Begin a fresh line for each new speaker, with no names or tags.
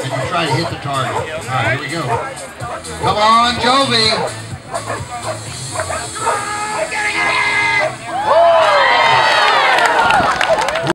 and you try to hit the target. All right, here we go. Come on, Jovi.